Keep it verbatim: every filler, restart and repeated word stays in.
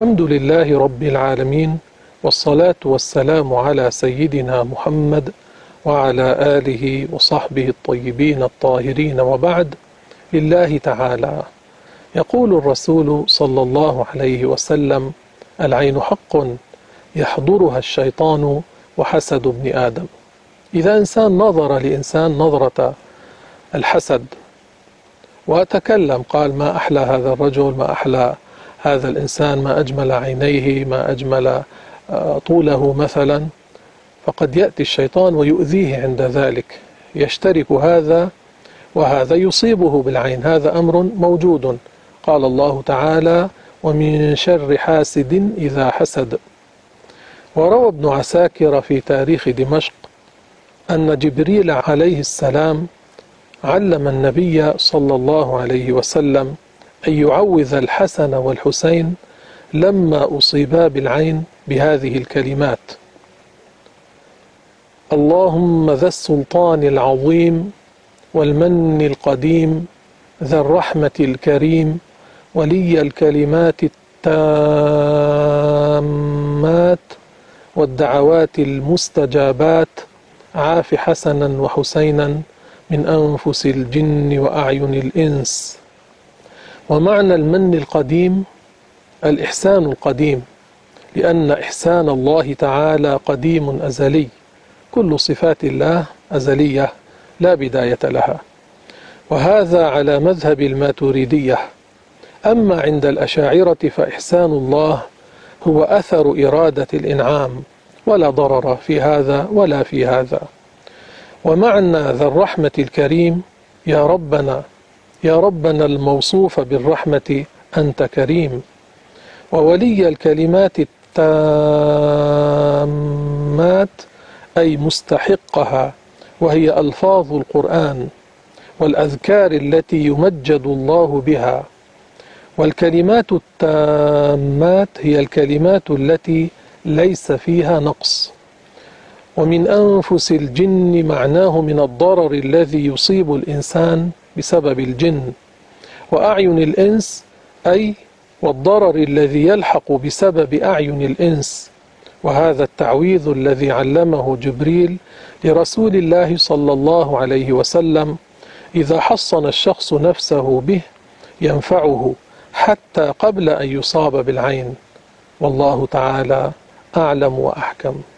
الحمد لله رب العالمين، والصلاة والسلام على سيدنا محمد وعلى آله وصحبه الطيبين الطاهرين، وبعد. لله تعالى يقول الرسول صلى الله عليه وسلم: العين حق يحضرها الشيطان وحسد ابن آدم. إذا إنسان نظر لإنسان نظرة الحسد وتكلم قال: ما أحلى هذا الرجل، ما أحلى هذا الإنسان، ما أجمل عينيه، ما أجمل طوله مثلا، فقد يأتي الشيطان ويؤذيه عند ذلك، يشترك هذا وهذا يصيبه بالعين. هذا أمر موجود. قال الله تعالى: ومن شر حاسد إذا حسد. وروى ابن عساكر في تاريخ دمشق أن جبريل عليه السلام علم النبي صلى الله عليه وسلم أن يعوذ الحسن والحسين لما أصيبا بالعين بهذه الكلمات: اللهم ذا السلطان العظيم والمن القديم ذا الرحمة الكريم ولي الكلمات التامات والدعوات المستجابات، عاف حسنا وحسينا من أنفس الجن وأعين الإنس. ومعنى المن القديم الإحسان القديم، لأن إحسان الله تعالى قديم أزلي، كل صفات الله أزلية لا بداية لها، وهذا على مذهب الماتريدية. أما عند الأشاعرة فإحسان الله هو أثر إرادة الإنعام، ولا ضرر في هذا ولا في هذا. ومعنى ذا الرحمة الكريم يا ربنا يا ربنا الموصوف بالرحمة أنت كريم. وولي الكلمات التامات أي مستحقها، وهي ألفاظ القرآن والأذكار التي يمجد الله بها. والكلمات التامات هي الكلمات التي ليس فيها نقص. ومن أنفس الجن معناه من الضرر الذي يصيب الإنسان بسبب الجن. وأعين الإنس أي والضرر الذي يلحق بسبب أعين الإنس. وهذا التعويذ الذي علمه جبريل لرسول الله صلى الله عليه وسلم إذا حصن الشخص نفسه به ينفعه حتى قبل أن يصاب بالعين. والله تعالى أعلم وأحكم.